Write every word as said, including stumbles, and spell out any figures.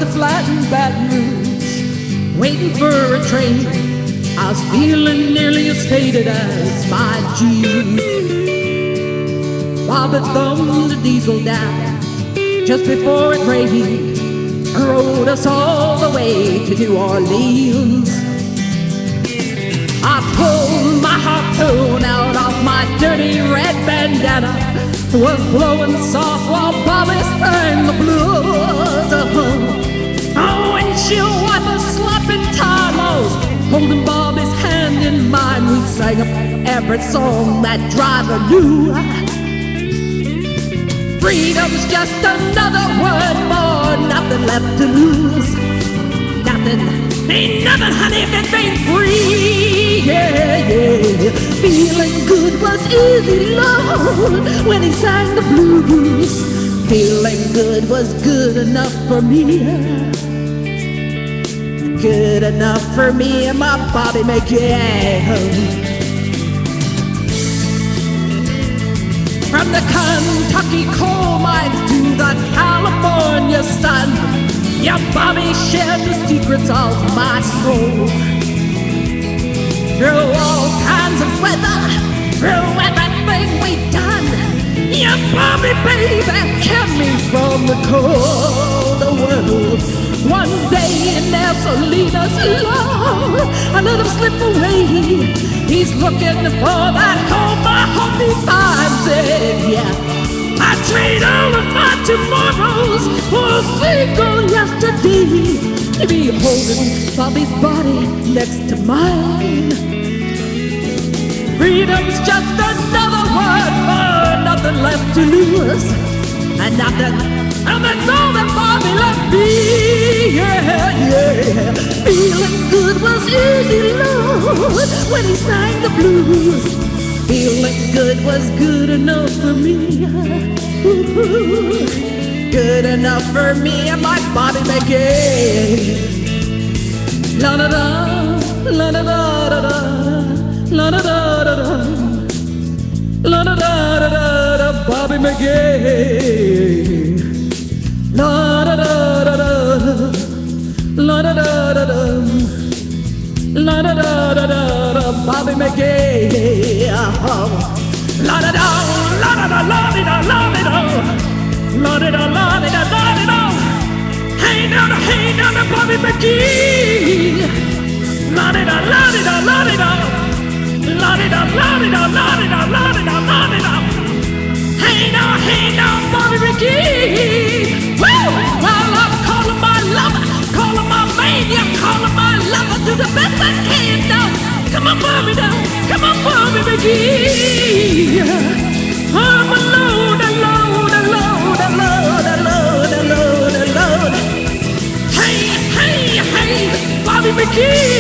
the flat in Baton Rouge, waiting for a train. I was feeling nearly as faded as my jeans. Bobby thumbed the diesel down just before it rained, rode us all the way to New Orleans. I pulled my harpoon out of my dirty red bandana, was blowing soft while Bobby sang the blues. Oh, windshield wipers slapping tires, holding Bobby's hand in mine. We sang up every song that driver knew. Freedom's just another word for nothing left to lose. Nothing, ain't nothing, honey, if it ain't free. Yeah, yeah. Feeling good was easy, Lord, when he sang the blues. Feeling good was good enough for me. Good enough for me and my Bobby McGee. From the Kentucky coal mines to the California sun, yeah, Bobby shared the secrets of my soul. Through all kinds of weather, through everything we've done, yeah, Bobby, baby, kept me from the cold world. One day in there, Selena's love, I let him slip away. He's looking for that home, my hope he finds it, yeah. I trade all of my tomorrows for a single yesterday, to be holding Bobby's body next to mine. Freedom's just another word for nothing left to lose, and nothing, and that's all that Bobby left me. Yeah, yeah. Feeling good was easy, Lord, when he sang the blues. Feeling good was good enough for me. Ooh, good enough for me and my Bobby McGee. La da da, la da da da da, la da da da da, la da da da da da, Bobby McGee. La da da da da, la da da da da, la da da da da, Bobby McGee. La da da, la da da, la da da, la da da, la da da, la da da, la da da. Hey now, hey now, Bobby McGee. La da da, la da da, la da da, la da da, la da da, la da da, la da da, la da da. Hey now, hey now, Bobby McGee. Woo! Well, I'm calling my lover, calling my man, yeah, calling my lover to the best I can now. Come on, Bobby, now, come on, Bobby McGee. I'm alone, alone, alone, alone, alone, alone, alone. Hey, hey, hey, Bobby McGee.